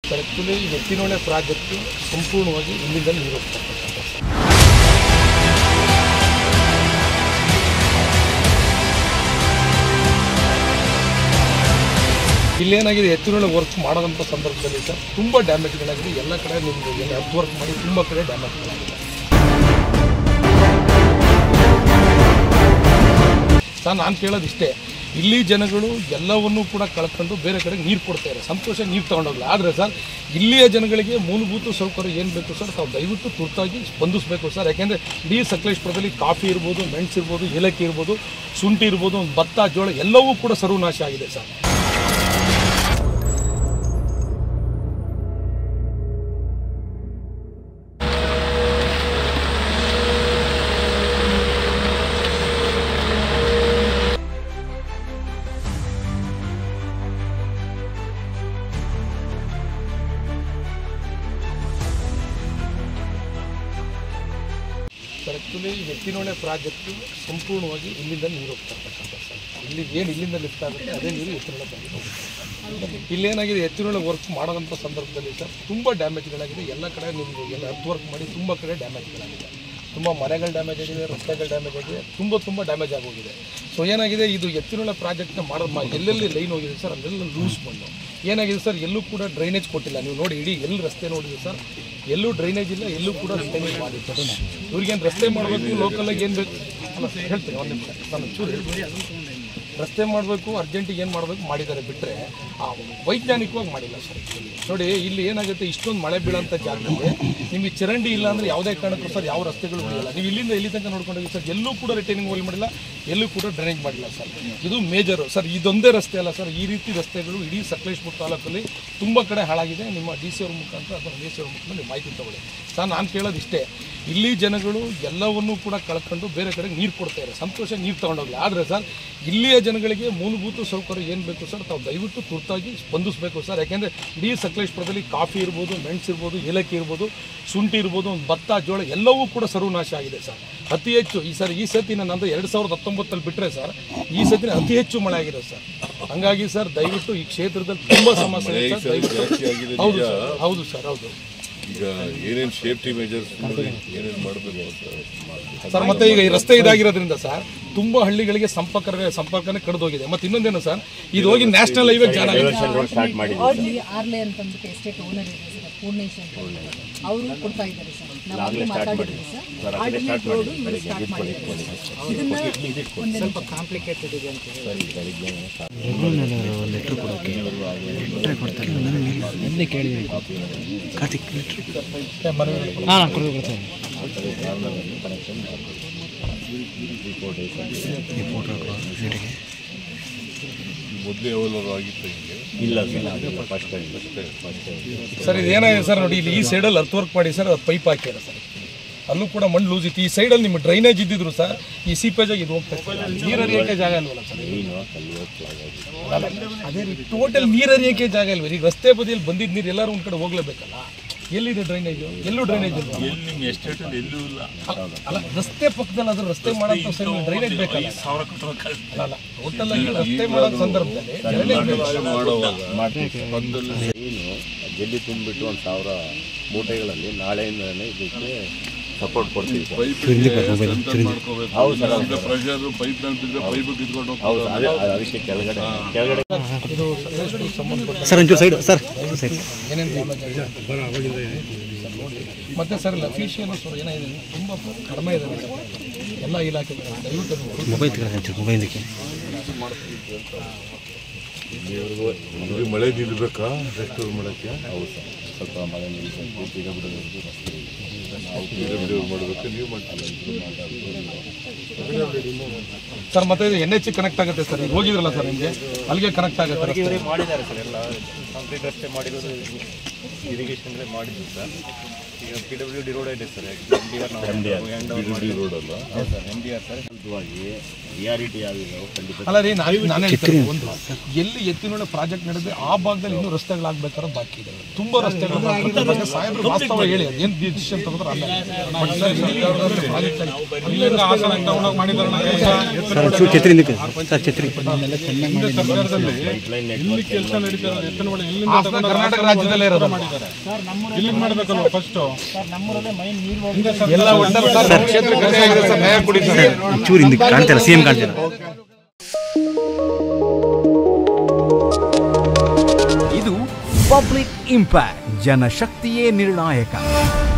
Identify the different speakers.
Speaker 1: Sir actually Yettinahole project ಸಂಪೂರ್ಣವಾಗಿ ಇಲ್ಲಿಂದ ನೀರು ಹೋಗ್ತಕ್ಕಂಥದ್ದು ಸರ್. ಇಲ್ಲೇನಾಗಿದೆ ಎತ್ತಿನಹೊಳೆ ವರ್ಕ್ ಮಾಡೋದಂಥ ಸಂದರ್ಭದಲ್ಲಿ ಸರ್ ತುಂಬ ಡ್ಯಾಮೇಜ್ಗಳಾಗಿದೆ. ಎಲ್ಲ ಕಡೆ ನಿಮ್ಮದು ಅರ್ತ್ ವರ್ಕ್ ಮಾಡಿ ತುಂಬ ಕಡೆ ಡ್ಯಾಮೇಜ್ಗಳಾಗಿದೆ ಸರ್. ನಾನು ಕೇಳೋದಿಷ್ಟೇ, ಇಲ್ಲಿ ಜನಗಳು ಎಲ್ಲವನ್ನೂ ಕೂಡ ಕಳ್ಕೊಂಡು ಬೇರೆ ಕಡೆಗೆ ನೀರು ಕೊಡ್ತಾರೆ, ಸಂತೋಷ ನೀರು ತೊಗೊಂಡೋಗಲ್ಲ. ಆದರೆ ಸರ್ ಇಲ್ಲಿಯ ಜನಗಳಿಗೆ ಮೂಲಭೂತ ಸೌಕರ್ಯ ಏನು ಬೇಕು ಸರ್, ತಾವು ದಯವಿಟ್ಟು ತುರ್ತಾಗಿ ಸ್ಪಂದಿಸಬೇಕು ಸರ್. ಯಾಕೆಂದರೆ ಇಡೀ ಸಕಲೇಶ್ಪುರದಲ್ಲಿ ಕಾಫಿ ಇರ್ಬೋದು, ಮೆಣಸು ಇರ್ಬೋದು, ಏಲಕ್ಕಿ ಇರ್ಬೋದು, ಶುಂಠಿ ಇರ್ಬೋದು, ಭತ್ತ, ಜೋಳ ಎಲ್ಲವೂ ಕೂಡ ಸರ್ವನಾಶ ಆಗಿದೆ sir. Sir actually Yettinahole project ಸಂಪೂರ್ಣವಾಗಿ ಇಲ್ಲಿಂದ ನೀರು ಹೋಗ್ತಕ್ಕಂಥದ್ದು ಸರ್. ಇಲ್ಲಿಂದ ಲಿಫ್ಟ್ ಆಗುತ್ತೆ, ಅದೇ ನೀರು ಎತ್ತಿನಹೊಳೆ ಬಂದು ಹೋಗುತ್ತೆ. ಇಲ್ಲೇನಾಗಿದೆ ಎತ್ತಿನಹೊಳೆ ವರ್ಕ್ ಮಾಡೋದಂಥ ಸಂದರ್ಭದಲ್ಲಿ ಸರ್ ತುಂಬ ಡ್ಯಾಮೇಜ್ಗಳಾಗಿದೆ. ಎಲ್ಲ ಕಡೆ ನಿಮ್ಮದು ಅರ್ತ್ ವರ್ಕ್ ಮಾಡಿ ತುಂಬ ಕಡೆ ಡ್ಯಾಮೇಜ್ಗಳಾಗಿದೆ. ತುಂಬ ಮನೆಗಳು ಡ್ಯಾಮೇಜ್ ಆಗಿದೆ, ರಸ್ತೆಗಳು ಡ್ಯಾಮೇಜ್ ಆಗಿದೆ, ತುಂಬ ಡ್ಯಾಮೇಜ್ ಆಗೋಗಿದೆ. ಸೊ ಏನಾಗಿದೆ, ಇದು ಎತ್ತಿನಹೊಳೆ ಪ್ರಾಜೆಕ್ಟ್ನ ಮಾಡೋದು ಎಲ್ಲೆಲ್ಲಿ ಲೈನ್ ಹೋಗಿದೆ ಸರ್ ಅಲ್ಲೆಲ್ಲ ಲೂಸ್ ಮಣ್ಣು ಏನಾಗಿದೆ ಸರ್. ಎಲ್ಲೂ ಕೂಡ ಡ್ರೈನೇಜ್ ಕೊಟ್ಟಿಲ್ಲ. ನೀವು ನೋಡಿ ಇಡೀ ಎಲ್ಲಿ ರಸ್ತೆ ನೋಡಿದೆ ಸರ್, ಎಲ್ಲೂ ಡ್ರೈನೇಜ್ ಇಲ್ಲ, ಎಲ್ಲೂ ಕೂಡ ರಸ್ತೆ ಮಾಡಿತ್ತು. ಇವ್ರಿಗೇನು ರಸ್ತೆ ಮಾಡಬೇಕು, ಲೋಕಲಾಗಿ ಏನು ಬೇಕು ಅಲ್ಲ ಹೇಳ್ತೀನಿ, ಒಂದು ನಿಮಿಷ ನಾನು ಚೂರು ಹೇಳ್ತೀನಿ. ರಸ್ತೆ ಮಾಡಬೇಕು, ಅರ್ಜೆಂಟಿಗೆ ಏನು ಮಾಡಬೇಕು ಮಾಡಿದ್ದಾರೆ, ಬಿಟ್ಟರೆ ವೈಜ್ಞಾನಿಕವಾಗಿ ಮಾಡಿಲ್ಲ ಸರ್. ನೋಡಿ ಇಲ್ಲಿ ಏನಾಗುತ್ತೆ, ಇಷ್ಟೊಂದು ಮಳೆ ಬೀಳೋಂಥ ಜಾಗದಲ್ಲಿ ನಿಮಗೆ ಚರಂಡಿ ಇಲ್ಲ ಅಂದರೆ ಯಾವುದೇ ಕಾರಣಕ್ಕೂ ಸರ್ ಯಾವ ರಸ್ತೆಗಳು ಉಳಿಯಲ್ಲ. ನೀವು ಇಲ್ಲಿಂದ ಇಲ್ಲಿ ತನಕ ನೋಡ್ಕೊಂಡೋಗಿ ಸರ್, ಎಲ್ಲೂ ಕೂಡ ರಿಟೈನಿಂಗ್ ವಾಲ್ ಮಾಡಿಲ್ಲ, ಎಲ್ಲೂ ಕೂಡ ಡ್ರೈನೇಜ್ ಮಾಡಿಲ್ಲ ಸರ್. ಇದು ಮೇಜರು ಸರ್. ಇದೊಂದೇ ರಸ್ತೆ ಅಲ್ಲ ಸರ್, ಈ ರೀತಿ ರಸ್ತೆಗಳು ಇಡೀ ಸಕಲೇಶ್ಪುರ ತಾಲೂಕಲ್ಲಿ ತುಂಬ ಕಡೆ ಹಾಳಾಗಿದೆ. ನಿಮ್ಮ ಡಿ ಸಿ ಅವ್ರ ಮುಖಾಂತರ ಅಥವಾ ಡಿ ಸಿ ಅವ್ರ ಮುಖಾಂತರ ನೀವು ಮಾಹಿತಿ ತಗೊಳ್ಳಿ ಸರ್. ನಾನು ಕೇಳೋದಿಷ್ಟೇ, ಇಲ್ಲಿ ಜನಗಳು ಎಲ್ಲವನ್ನೂ ಕೂಡ ಕಳ್ಕೊಂಡು ಬೇರೆ ಕಡೆಗೆ ನೀರು ಕೊಡ್ತಾರೆ, ಸಂತೋಷ ನೀರು ತೊಗೊಂಡೋಗಲ್ಲ. ಆದರೆ ಸರ್ ಇಲ್ಲಿಯ ಜನಗಳಿಗೆ ಮೂಲಭೂತ ಸೌಕರ್ಯ ಏನು ಬೇಕು ಸರ್, ತಾವು ದಯವಿಟ್ಟು ತುರ್ತಾಗಿ ಸ್ಪಂದಿಸಬೇಕು ಸರ್. ಯಾಕೆಂದರೆ ಇಡೀ ಸಕಲೇಶ್ಪುರದಲ್ಲಿ ಕಾಫಿ ಇರ್ಬೋದು, ಮೆಣಸು ಇರ್ಬೋದು, ಏಲಕ್ಕಿ ಇರ್ಬೋದು, ಶುಂಠಿ ಇರ್ಬೋದು, ಭತ್ತ, ಜೋಳ ಎಲ್ಲವೂ ಕೂಡ ಸರ್ವನಾಶ ಆಗಿದೆ ಸರ್. ಅತಿ ಹೆಚ್ಚು ಈ ಸತಿನ ನಂದು 2019 ಬಿಟ್ಟರೆ ಸರ್ ಈ ಸತಿನ ಅತಿ ಹೆಚ್ಚು ಮಳೆ ಆಗಿದೆ ಸರ್. ಹಾಗಾಗಿ ಸರ್ ದಯವಿಟ್ಟು ಈ ಕ್ಷೇತ್ರದಲ್ಲಿ ತುಂಬ ಸಮಸ್ಯೆ ಇದೆ ಸರ್. ದಯವಿಟ್ಟು ಹೌದು ಸರ್.
Speaker 2: ಈಗ ಏನೇನು ಸೇಫ್ಟಿ ಮೆಜರ್ಸ್ ಏನೇನು ಮಾಡಬೇಕು ಅಂತ
Speaker 1: ಸರ್. ಮತ್ತೆ ಈಗ ಈ ರಸ್ತೆ ಇದಾಗಿರೋದ್ರಿಂದ ಸರ್ ತುಂಬ ಹಳ್ಳಿಗಳಿಗೆ ಸಂಪರ್ಕನೇ ಕಡಿದೋಗಿದೆ. ಮತ್ತೆ ಇನ್ನೊಂದೇನು ಸರ್, ಇದು ಹೋಗಿ ನ್ಯಾಷನಲ್ ಹೈವೇ ಜಾನ್ ಆಗಿದೆ.
Speaker 3: ಆರ್ಲೆ ಅಂತಂದ್ಬಿಟ್ಟು ಎಸ್ಟೇಟ್ ಓನರ್ ಇದೆ ಸರ್, ಪೂರ್ಣೇಶ್ ಅಂತ ಅವರು ಕೊಡ್ತಾ ಇದ್ದಾರೆ ಸರ್. ನಾವು ಮಾತಾಡಿದ್ವಿ ಸರ್, ಆಲ್ಟರ್ನೇಟ್ ರೋಡು ಇವರು ಸ್ಟಾರ್ಟ್ ಮಾಡಿದ್ದಾರೆ. ಇದನ್ನ ಸ್ವಲ್ಪ ಕಾಂಪ್ಲಿಕೇಟೆಡ್ ಇದೆ ಅಂತ
Speaker 4: ಲೆಟ್ರ್ ಕೊಡೋಕ್ಕೆ ಕೊಡ್ತಾರೆ. ನಿನ್ನೆ ಕೇಳಿದೆ ಕಾರ್ತಿಕ್ ಹಾಂ ಕೊಡ್ತಾರೆ.
Speaker 2: ಮೊದಲೇ ಯಾವಾಗಲೂ ಆಗಿತ್ತು ಹಿಂಗೆ?
Speaker 5: ಇಲ್ಲ
Speaker 1: ಸರ್. ಇದು ಏನಾಗಿದೆ ಸರ್, ನೋಡಿ ಇಲ್ಲಿ ಈ ಸೈಡಲ್ಲಿ ಅರ್ತ್ ವರ್ಕ್ ಮಾಡಿ ಸರ್, ಅದು ಪೈಪ್ ಹಾಕ್ಯಾರ ಸರ್, ಅಲ್ಲೂ ಕೂಡ ಮಣ್ಣು ಲೂಸ್ ಇತ್ತು. ಈ ಸೈಡಲ್ಲಿ ನಿಮ್ಮ ಡ್ರೈನೇಜ್ ಇದ್ದಿದ್ರು ಸರ್, ಈ ಸೀಪೇಜಾಗಿ ಇದು ಹೋಗ್ತಾ ನೀರು ಹರಿಯೋಕ್ಕೆ ಜಾಗ ಇಲ್ವಲ್ಲ ಸರ್. ಅದೇ ರೀತಿ ಟೋಟಲ್ ನೀರು ಹರಿಯೋಕ್ಕೆ ಜಾಗ ಇಲ್ವ. ಈಗ ರಸ್ತೆ ಬದಿಯಲ್ಲಿ ಬಂದಿದ್ದ ನೀರು ಎಲ್ಲರೂ ಒಂದು ಕಡೆ ಹೋಗ್ಲೇಬೇಕಲ್ಲ. ಎಲ್ಲಿದೆ ಡ್ರೈನೇಜು? ಎಲ್ಲೂ ಡ್ರೈನೇಜ್ ಇಲ್ಲ. ಅಲ್ಲ ರಸ್ತೆ ಪಕ್ಕದಲ್ಲಿ ಅದು ರಸ್ತೆ ಮಾಡೋಂಥ ಸೈಡ್ ಡ್ರೈನೇಜ್ ಬೇಕಲ್ಲ. ಅಲ್ಲ ಟೋಟಲ್ ಆಗಿ ರಸ್ತೆ ಮಾಡೋ ಸಂದರ್ಭದಲ್ಲಿ
Speaker 5: ಏನು ಜಲ್ಲಿ ತುಂಬಿಬಿಟ್ಟು 1000 ಮೂಟೆಗಳಲ್ಲಿ ನಾಳೆಯಿಂದಲೇ ಇದಕ್ಕೆ ಸಪೋರ್ಟ್ ಕೊಡ್ತೀವಿ ಸರ್. ಹೌದು ಸರ್. ಹೌದು, ಅದಕ್ಕೆ ಕೆಳಗಡೆ
Speaker 1: ಇದು ಸಂಬಂಧಪಟ್ಟ
Speaker 4: ಸರ್ ಒಂಚೂರು ಸೈಡ್ ಸರ್
Speaker 1: ಏನೇನು ಡ್ಯಾಮೇಜ್ ಆಗಿದೆ ಮತ್ತೆ ಸರ್ ಅಫಿಷಿಯಲ್ಸ್ ಏನಾಗಿದೆ ತುಂಬ ಕಡಿಮೆ ಇದೆ ಎಲ್ಲ ಇಲಾಖೆಗಳು. ದಯವಿಟ್ಟು
Speaker 4: ಮೊಬೈಲ್ಗೆ
Speaker 2: ಮಳೆ ನಿಲ್ಬೇಕಾ ರೆಸ್ಟೋರ್ ಮಾಡೋಕ್ಕೆ?
Speaker 5: ಹೌದು ಸರ್, ಸ್ವಲ್ಪ ಮಳೆ ನಿಲ್ಲಿಸಬೇಕು, ಪಿಡಬ್ಲ್ಯೂ ರಸ್ತೆ
Speaker 2: ನಾವು ಪಿಡಬ್ಲ್ಯೂ ಮಾಡಬೇಕು, ನೀವು ಮಾಡ್ತೀವಿ
Speaker 1: ಸರ್. ಮತ್ತೆ ಇದು NH ಕನೆಕ್ಟ್ ಆಗುತ್ತೆ ಸರ್. ಈಗ ಹೋಗಿದ್ರಲ್ಲ ಸರ್, ನಿಮಗೆ ಅಲ್ಲಿಗೆ ಕನೆಕ್ಟ್ ಆಗುತ್ತೆ.
Speaker 5: ಮಾಡಿದ್ದಾರೆ ಸರ್, ಎಲ್ಲ ಕಾಂಕ್ರೀಟ್ ರಸ್ತೆ ಮಾಡಿರೋದು ಇರಿಗೇಷನ್ ಮಾಡಿದ್ರು ಸರ್. ಈಗ PWD ರೋಡ್ ಇದೆ ಸರ್, MDR ರೋಡ್ ಅಲ್ಲ. ಹೌದು ಸರ್, MDR ಸರ್. ಅಧಿಕೃತವಾಗಿ ರಿಯಾಲಿಟಿ ಯಾವಿದಾವೆ ಖಂಡಿತ
Speaker 1: ಅಲ್ಲ ರೀ ನಾನು ಹೇಳ್ತೀನಿ ಒಂದು ಎಲ್ಲಿ ಎತ್ತಿನೊಳ್ಳೆ ಪ್ರಾಜೆಕ್ಟ್ ನಡೆದಿದೆ ಆ ಭಾಗದಲ್ಲಿ ಇನ್ನೂ ರಸ್ತೆಗಳಾಗಬೇಕಾದ್ರೆ ಬಾಕಿ ಇದೆ. ತುಂಬ ರಸ್ತೆಗಳು ಸಾಹೇಬರು ವಾಸ್ತವ ಹೇಳಿ ಏನು ಡಿಸಿಷನ್ ತಗೋದ್ರೆ ಅಲ್ಲ ಕರ್ನಾಟಕ ರಾಜ್ಯದಲ್ಲೇ ಇರೋದು ಎಲ್ಲ
Speaker 4: ಚೂರು ಹಿಂದಕ್ಕೆ ಕಾಣ್ತೀರಾ ಸಿಎಂ ಕಾಣ್ತೀರಾ
Speaker 6: ಇದು ಪಬ್ಲಿಕ್ ಇಂಪ್ಯಾಕ್ಟ್, ಜನಶಕ್ತಿಯೇ ನಿರ್ಣಾಯಕ.